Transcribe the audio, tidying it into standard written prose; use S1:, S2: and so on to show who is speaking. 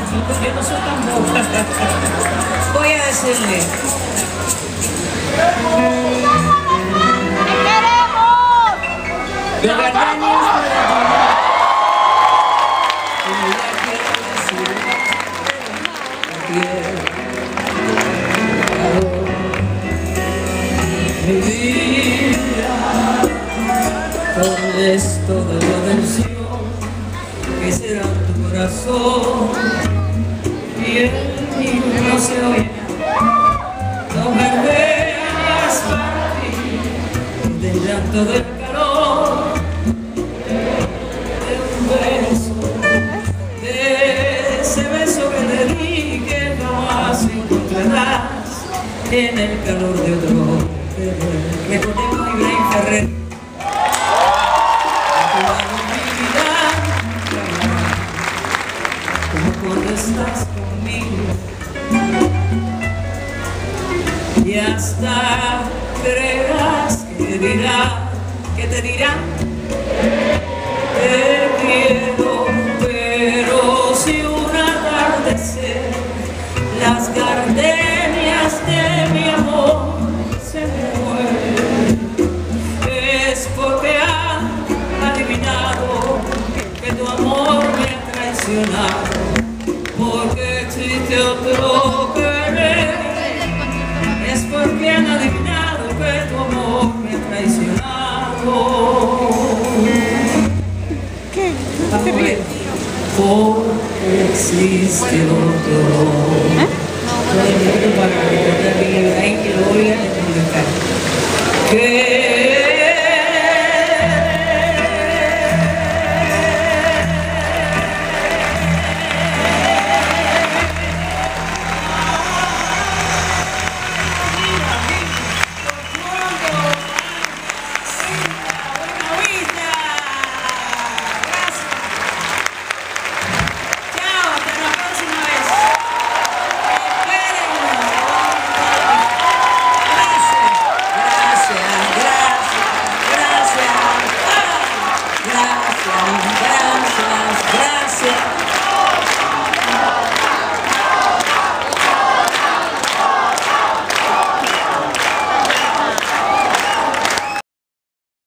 S1: porque no soy tan boba. Voy a decirle. De verdad, mi vida, todo esto de la versión que será tu corazón y el mío no se oye, no verdeas para ti del llanto del calor de un beso, de ese beso que te di que jamás encontrarás en el calor de otro. Recordemos a Ibrahim Ferrer. Como cuando estás conmigo y hasta creas que te dirán te quiero, pero si un atardecer las gardenias de mi amor se mueren, es porque han adivinado que tu amor me ha traicionado, porque existe otro querer, es porque han adivinado que tu amor me ha traicionado.
S2: ¿Qué? ¿No te ríes?
S1: Porque existe otro. Todo el mundo para recordar bien el que lo oigan en el local.